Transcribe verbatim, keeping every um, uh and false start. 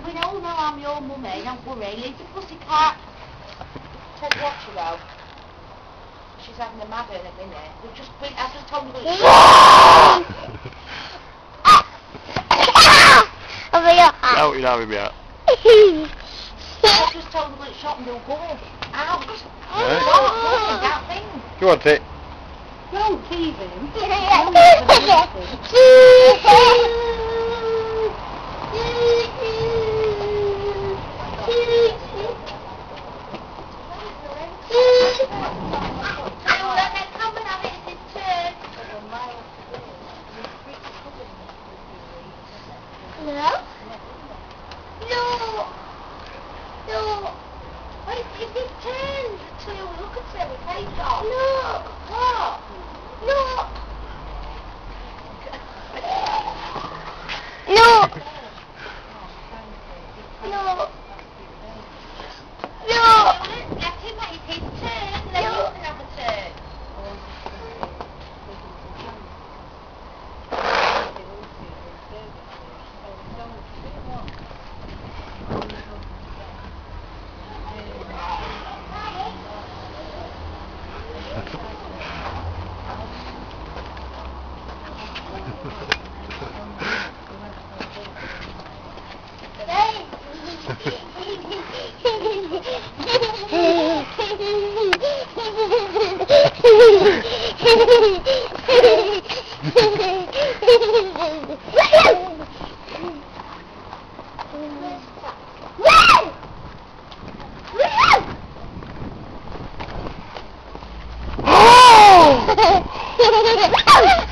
we all know I'm your mummy, don't worry. Leave the pussycat. Take watch her out. She's having a mad in a minute. We've just been, I've just told her that No, you're not me out. I've just told her that it's shot and they'll go. Ow, just... Right. That thing. Do you want it? No, teething. No? No! No! Wait, if it turns to look at it with face off. No! What? No! No! No! No! Let him make his turn, then you can have a turn. Oh!